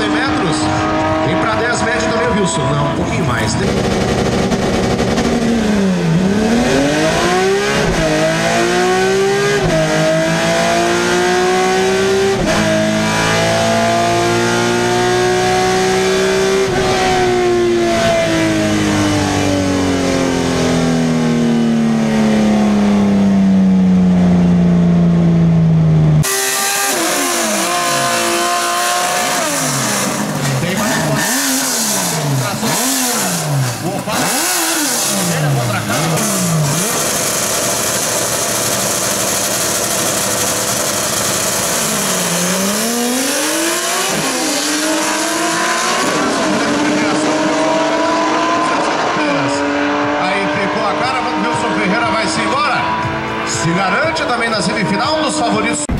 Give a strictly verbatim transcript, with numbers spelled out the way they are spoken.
cem metros. Vem para dez médio também o Wilson. Não, um pouquinho mais. Tem... Se garante também na semifinal, um dos favoritos.